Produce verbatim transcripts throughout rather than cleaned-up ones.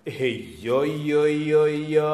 Hey, yo, yo, yo,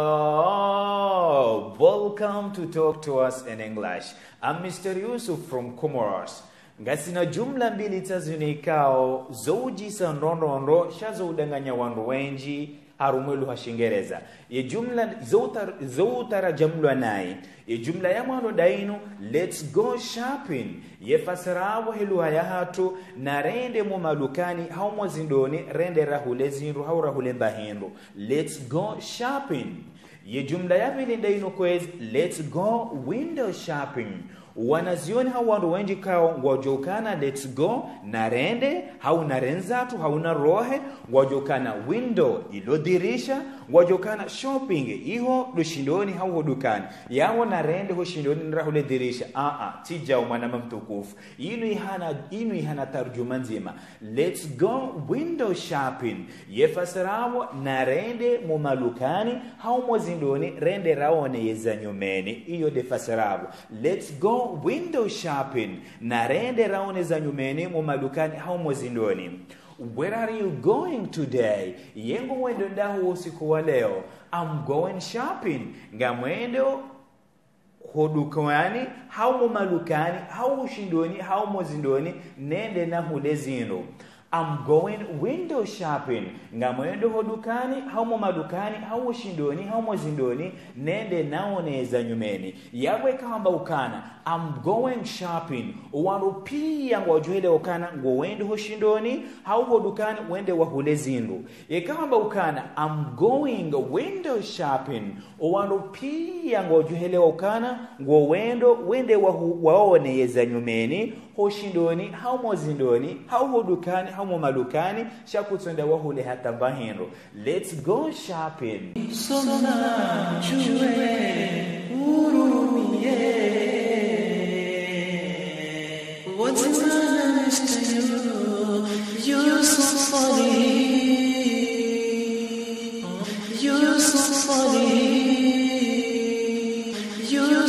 yo! Welcome to Talk to Us in English. I'm Mister Yusuf from Comoros. Ngasina jumla mbili tazunikao zoujisa nrondondo shazo udanganya wandu wenji harumwelu hashingereza. Ye jumla zoutara jamlwa nai. Ye jumla ya mwano dainu, let's go shopping. Ye fasarawo helu hayahatu na rende mu malukani hau mwazindoni rende rahule zinru hau rahule mbahinru. Let's go shopping. Ye jumla ya vile dainu kwezi, let's go window shopping. Wanazioni hau wandu wenji kao ngwajokana let's go na rende hau na renzatu hau na rohe ngwajokana window ilo dirisha ngwajokana shopping iho lushindoni hau hodukani yawo na rende ho shindoni nrahule dirisha a a tija umana mtukufu inu ihana inu ihana tarjuma nzima let's go window shopping yefasarawo na rende mu malukani hau mwazindoni rende raone yezanyumeni iyo defasarawo let's go window shopping na rende raone za nyumeni mu madukani hau mwazindoni. Where are you going today? Yengo wendo ndahu usiku wa leo. I'm going shopping. Ngamwendo hodukani hau mu malukani hau ushindoni hau mwazindoni nende na hule zinu. I'm going window shopping. Ngamwendo hodukani, hau mu madukani, hau ushindoni, hau mwazindoni, nende naone za nyumeni. Yawe kamba ukana, I'm going shopping. Uwaru pia ngwajuhele ukana, ngwa wende hoshindoni, hau hodukani, wende wahule zindu. Ye kamba ukana, I'm going window shopping. Uwaru pia ngwajuhele ukana, ngwa wendo, wende wahu, waone za nyumeni, hoshindoni, hau mwazindoni, hau hodukani, hau malukani shakutsonda wahule hata bahendo. Let's go shopping. Sona chue urumie what's nice to you you're so funny you're so funny you're